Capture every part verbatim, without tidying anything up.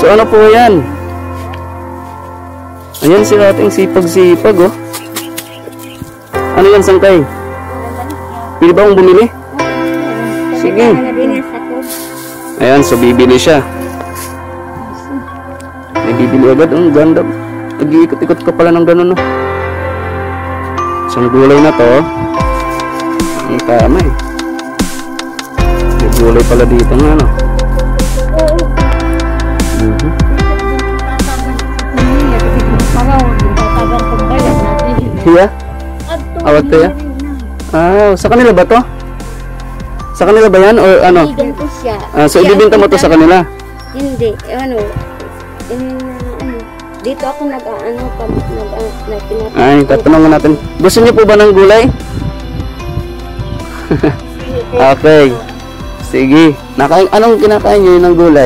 So ano po yan? Ayan si ating sipag-sipag oh. Ano yan, sangkay? Pili ba akong bumili? Sige. Ayan, so bibili siya. May bibili agad. Ang ganda. Nag-iikot-ikot ka pala ng gano'n no. Isang gulay na to. Ang tama eh. May gulay pala dito nga no. Mm-hmm. Iya? Awat to ya? Ah, sa kanila ba to? Sa kanila ba yan? O ano? Ah, so ibibinta mo to sa kanila? Hindi, ano, in, ano, dito ako nag-ano, nag-ano, ay, tatanungin natin. Gusto niyo po ba ng gulay? Okay. Sige. Nakain, anong kinakain niyo ng gulay?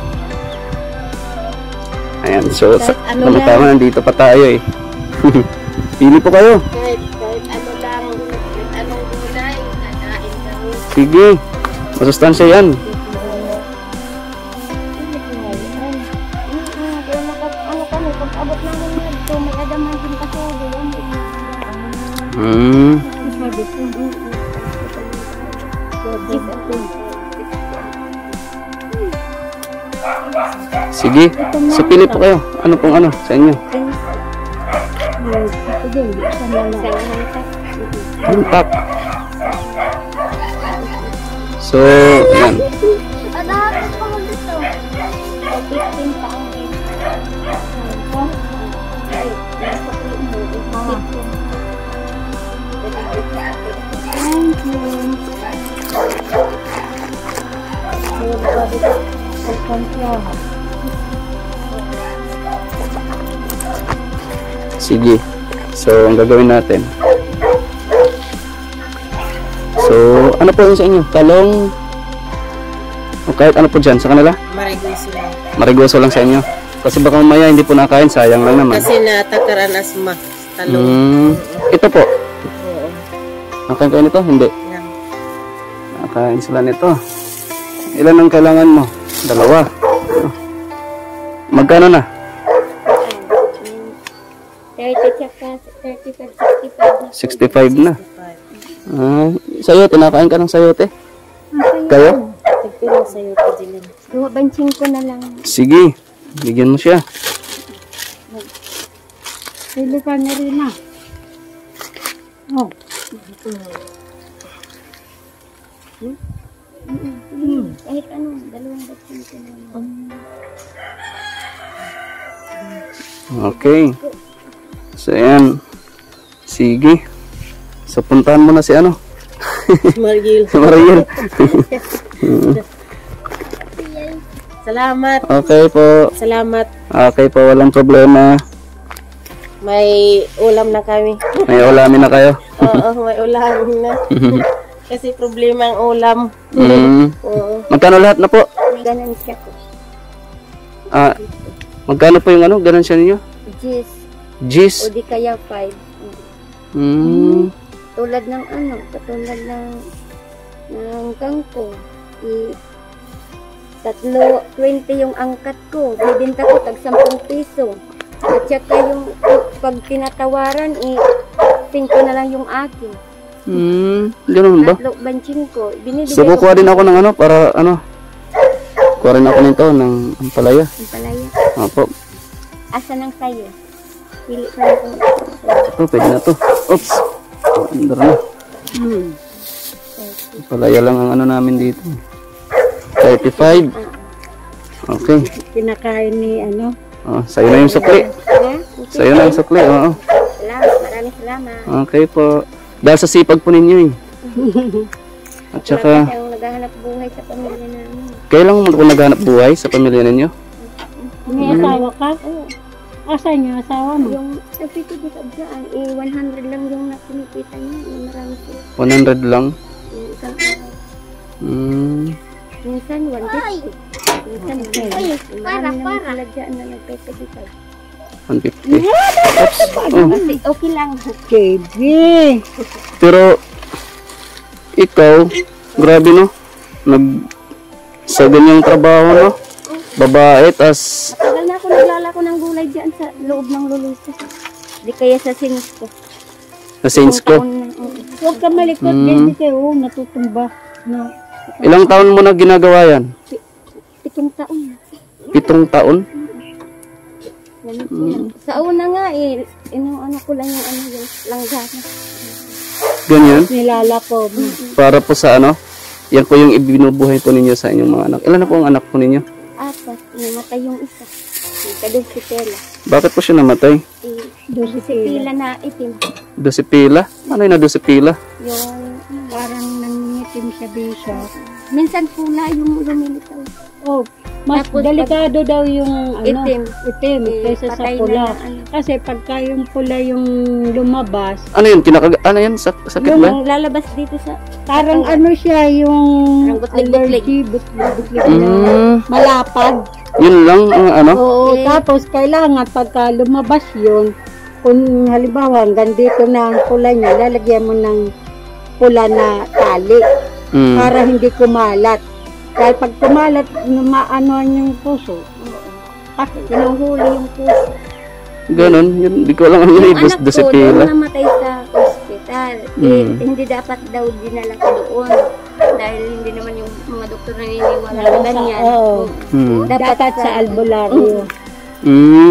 Ayan, so, sa, ano tama, nandito pa tayo eh. Pili po kayo. Kahit, kahit ano lang, kahit anong gulay, nakain kami. Sige. Masustansya yan. Hmm. Sige. So pili po kayo. Ano pong ano sa inyo? Hantak. So, yan. Sige. So, ang gagawin natin. So, ano po yun sa inyo? Talong? O kahit ano po dyan sa kanila? Marigoso lang. Marigoso lang sa inyo? Kasi baka mamaya hindi po nakain, sayang lang naman. Kasi natakaran asma. Talong. Hmm. Ito po. Oo. Nakain kayo nito? Hindi. Yan. Nakain sila nito. Ilan ang kailangan mo? Dalawa. Magkano na? sixty-five na. Ah, sayote, nakain ka ng sayote? Kayo? Tagpilo sa'yo pa din. Gawa bansing ko na lang. Sige, bigyan mo siya. Pili ka na rin na. Oh. Hmm? Hmm. Kahit ano, dalawang bansing ko na lang. Okay. So, ayan. Sige. So, puntahan mo na si ano? Mariel. Si Mariel. Salamat. Okay po. Salamat. Okay po, walang problema. May ulam na kami. May ulamin na kayo. Oo, may ulam na. Kasi problema ang ulam. Mm. Oo. Magkano lahat na po? Ganan siya ko. Ah, magkano po yung ano? Ganon siya ninyo? Gis. Gis? O di kaya five. Mm. Tulad ng ano, katulad ng ng kangkong. I, tatlo, twenty yung angkat ko. Bibinta ko tag sampung piso. At saka yung pag tinatawaran, i, cinco na lang yung akin. Hmm, ganun ba? Tatlo banching ko. Binibigay So, kukuha din ako ng ano, para ano, kuha rin ako nito ng ampalaya. Ang palaya. Opo. Asa nang sayo? Pili ko na kung Ito, pwede na to. Oops. Andar na. Hmm. Ampalaya lang ang ano namin dito. thirty-five. Okay. Pinakain ni ano? Oh, sa'yo na yung sukli. Ha? Sa'yo na yung sukli, oo. Salamat, maraming salamat. Okay po. Dahil sa sipag po ninyo eh. At saka, Wala pa naghahanap buhay sa pamilya namin. kailan mo kung naghanap buhay sa pamilya ninyo? May asawa ka? Oo. Asan yung asawa mo? Yung nagpito dito dyan, eh, one hundred lang yung nakinipita niya. Eh, marami siya. one hundred lang? Yung isang araw. Hmm. Minsan, one fifty. Minsan, ay, para, para. Marami naman na nagpito one fifty. Oops. Oh. Kasi okay lang. Baby. Pero, ikaw, grabe no? Nag, sa ganyang trabaho no? babae, tas Matagal na ako naglalako ng gulay dyan sa loob ng Lulusa. Di kaya sa Sinisco. sa Saints ko. Huwag ka malikot Mm. din kasi oh, natutumba. No. Ilang taon mo na ginagawa yan? Pitong taon na. Pitong taon? Ganun yan. Sa una nga eh, inong ano ko lang yung ano yung langgana. Ganyan? Nilalako. Para po sa ano? Yan po yung ibinubuhay po ninyo sa inyong mga anak. Ilan na po ang anak po ninyo? Apat, namatay yung isa. Yung kadug si Tela. Bakit po siya namatay? Eh, si Pila na itim. Dosipila? Ano yung na dosipila? Yung Parang nangingitim siya bishop. minsan pula yung lumilitaw. Oh, mas Tapos delikado daw yung ano, Itim. itim Eh, kaysa sa patay na pula. na, ano. Kasi pagka yung pula yung lumabas, Ano yun? Kinakag... Ano yan? Sak sakit ba? Yung lalabas dito sa parang ano siya yung Parang butlig-butlig. allergy, butlig-butlig na Mm, malapad. yun lang ang ano? Oo, Eh. tapos kailangan pagka lumabas yun, kung halimbawa hanggang dito na ang pula niya, lalagyan mo ng pula na tali Mm. para hindi kumalat. Dahil pag kumalat, maanoan yung puso. Kasi Kinuhuli yung puso. Ganon. Yun, di ko alam ano yun. Yung Dos anak ko, dosipila. nung namatay sa hospital, eh, Mm. hindi dapat daw dinala ko doon. Dahil hindi naman yung mga doktor naniniwala na ganyan. Oo. Mm. dapat sa albularyo. Mm.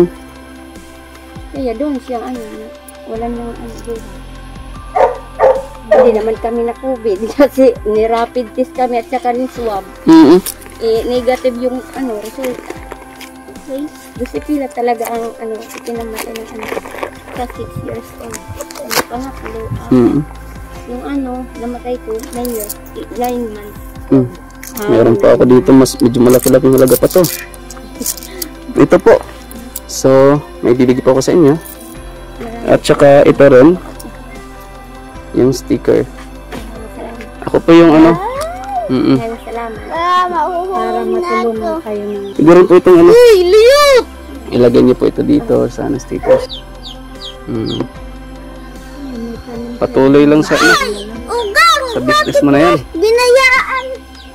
Kaya doon siya, ano, wala nang ano doon. Hindi naman kami na COVID kasi ni-rapid test kami at saka ni swab. Mm. Eh, negative yung ano, result. Okay. Gusto pila talaga ang ano, ipinamatay ng ano, sa six years old. Ano, pangatlo, ah, Mm. yung ano, namatay ko, nine years, nine months. Mm. Meron pa ako dito, mas medyo malaki-laki halaga pa to. Ito po. So, may bibigay po ako sa inyo. Maraming At saka ito rin. Yung sticker. salamat. Ako po yung ano. Mm. Maraming salamat. Para matulungan kayo ng Siguro po itong ano. Ilagay niyo po ito dito sa ano, stickers. Mm. Patuloy lang sa ano, sa business mo na yan. Binayaan!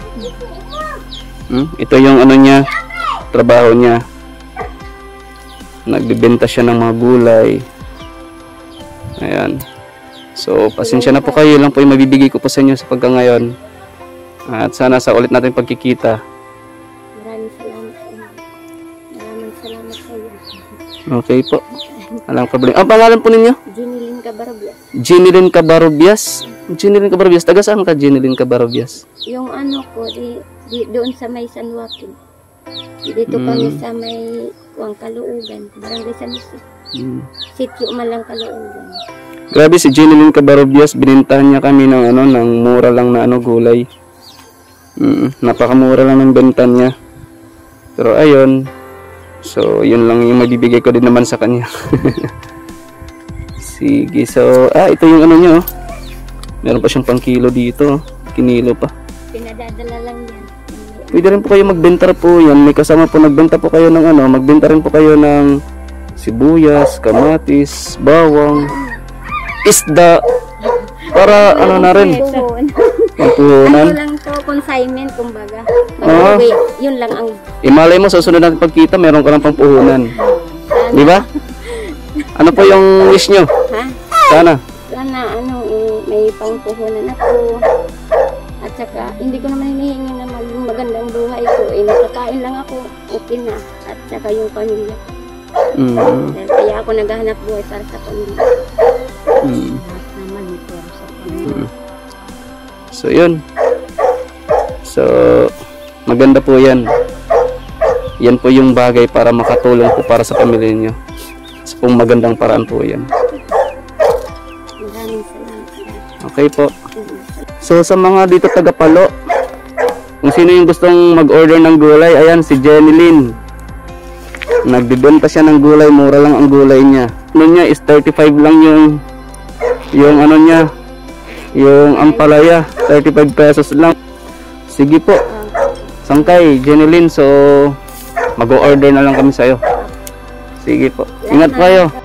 Hmm? Ito yung ano niya, trabaho niya. Nagbibenta siya ng mga gulay. Ayan. So, pasensya na po kayo. Lang po yung mabibigay ko po sa inyo sa pagka ngayon. At sana sa ulit natin pagkikita. Maraming salamat sa inyo. Maraming salamat sa iyo. Okay po. Walang problema. Ang pangalan po ninyo? Jinilin Cabarbias. Jeneline Cabarobias. Jeneline Cabarobias. Taga saan ka, Jeneline Cabarobias? Yung ano ko, di, di, doon sa may San Joaquin. Dito kami sa may Kuang Kaluugan. Barangay San Jose. Hmm. Sityo Malang Kaluugan. Grabe si Jeneline Cabarobias, binintahan niya kami ng ano, ng mura lang na ano gulay. Mm, napakamura lang ng benta niya. Pero ayun. So, yun lang yung mabibigay ko din naman sa kanya. Sige, so ah, ito yung ano niya, oh. Meron pa siyang pang kilo dito, oh. Kinilo pa. Pinadadala lang yan. Pwede rin po kayo magbenta po yan. May kasama po nagbenta po kayo ng ano, magbenta rin po kayo ng sibuyas, kamatis, bawang, isda, para ano na rin, Puhon. pampuhunan. Ano lang to, consignment kumbaga. Ah. Pag-uwi, yun lang ang Imalay mo sa sunod natin pagkita, meron ka ng pampuhunan. Di ba? Ano po yung wish nyo? ha? Sana. Sana ano, eh, may pangpuhunan ako. At saka, hindi ko naman hinihingi na maging magandang buhay ko. Eh, nakakain lang ako, okay na. At saka yung pamilya. Mm. Dahil kaya ako naghahanap buhay para sa pamilya. Mm. naman ito sa pamilya. So, yun. So, maganda po yan. Yan po yung bagay para makatulong po para sa pamilya nyo. Sa pong magandang paraan po yan. Maraming salamat. Okay po. So, sa mga dito taga-Palo, kung sino yung gustong mag-order ng gulay, ayan, si Jeneline. Nagbibenta siya ng gulay, mura lang ang gulay niya. Ano niya is thirty-five lang yung yung ano niya, yung ampalaya, thirty-five pesos lang. Sige po. Sangkay, Jeneline, so mag-order na lang kami sa'yo. Sige po. Ingat po kayo.